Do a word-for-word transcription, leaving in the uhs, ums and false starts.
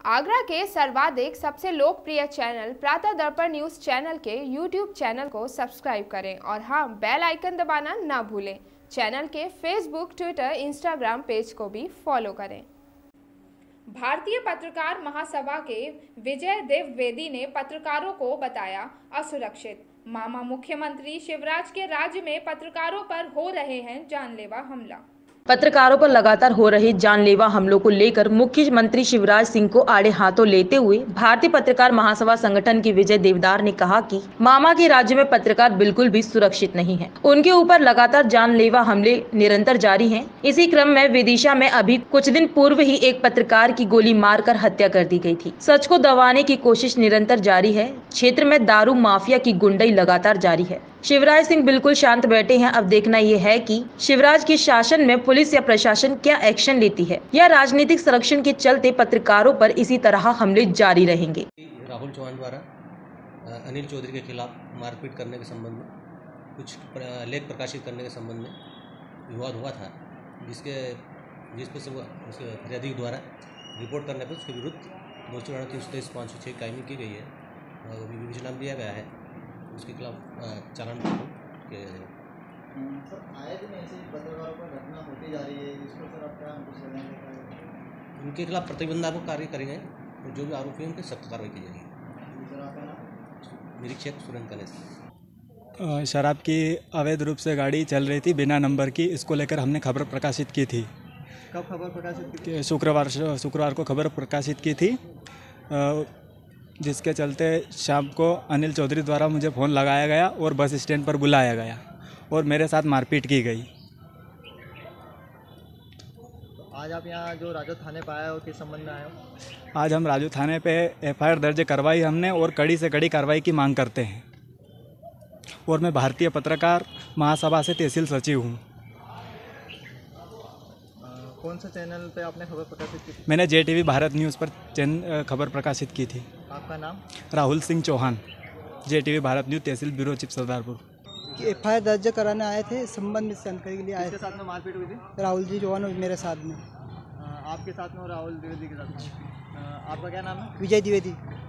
आगरा के सर्वाधिक सबसे लोकप्रिय channel Pratah Darpan news channel के यूट्यूब चैनल को सब्सक्राइब करें और हाँ, बेल आइकन दबाना ना भूलें। चैनल के फेसबुक, ट्विटर, इंस्टाग्राम पेज को भी फॉलो करें। भारतीय पत्रकार महासभा के विजय द्विवेदी ने पत्रकारों को बताया असुरक्षित। मामा मुख्यमंत्री शिवराज के राज्य में पत्रकारों पर हो रहे हैं जानलेवा हमला। पत्रकारों पर लगातार हो रहे जानलेवा हमलों को लेकर मुख्यमंत्री शिवराज सिंह को आड़े हाथों लेते हुए भारतीय पत्रकार महासभा संगठन के विजय देवदार ने कहा कि मामा के राज्य में पत्रकार बिल्कुल भी सुरक्षित नहीं है। उनके ऊपर लगातार जानलेवा हमले निरंतर जारी हैं। इसी क्रम में विदिशा में अभी कुछ दिन पूर्व ही एक पत्रकार की गोली मारकर हत्या कर दी गई थी। सच को दबाने की कोशिश निरंतर जारी है। क्षेत्र में दारू माफिया की गुंडाई लगातार जारी है। शिवराज सिंह बिल्कुल शांत बैठे हैं। अब देखना यह है कि शिवराज के शासन में पुलिस या प्रशासन क्या एक्शन लेती है या राजनीतिक संरक्षण के चलते पत्रकारों पर इसी तरह हमले जारी रहेंगे। राहुल चौहान द्वारा अनिल चौधरी के खिलाफ मारपीट करने के संबंध में कुछ लेख प्रकाशित करने के संबंध में विवाद हुआ था, जिसके जिस पर से उसके फरियादी द्वारा रिपोर्ट करने पर उसके विरुद्ध दो सौ तीन सौ तेईस पाँच सौ छः कायमी की गई है और विवेचना दिया गया है। उसके खिलाफ चालान किया जाएगा। सर, आए दिन ऐसी पत्रकारों पर घटना होती जा रही है, इस पर सर आप क्या कुछ बताएंगे? उनके खिलाफ प्रतिबंधात्मक कार्य करेंगे और जो भी आरोपी हैं उनकी सख्त कार्रवाई की जाएगी। सर, आपका नाम? निरीक्षक सुरेंद्र गणेश। शराब की अवैध रूप से गाड़ी चल रही थी बिना नंबर की, इसको लेकर हमने खबर प्रकाशित की थी। कब खबर प्रकाशित की थी? शुक्रवार शुक्रवार को खबर प्रकाशित की थी, जिसके चलते शाम को अनिल चौधरी द्वारा मुझे फ़ोन लगाया गया और बस स्टैंड पर बुलाया गया और मेरे साथ मारपीट की गई। तो आज आप यहाँ जो राजो थाने पर आए हो, किस संबंध में आए हो? आज हम राजू थाने पे एफ आई आर दर्ज करवाई हमने और कड़ी से कड़ी कार्रवाई की मांग करते हैं। और मैं भारतीय पत्रकार महासभा से तहसील सचिव हूँ। कौन सा चैनल पे आपने खबर प्रकाशित की थी? मैंने J T V Bharat news पर चैन खबर प्रकाशित की थी। आपका नाम? Rahul Singh Chauhan, J T V Bharat news तहसील bureau chief Sardarpur. F I R दर्ज कराने आए थे, संबंध में जानकारी के लिए आए किसके साथ में मारपीट हुई थी? थे। राहुल जी चौहान मेरे साथ में। आपके साथ में और राहुल द्विवेदी के साथ में। आपका क्या नाम है? विजय द्विवेदी।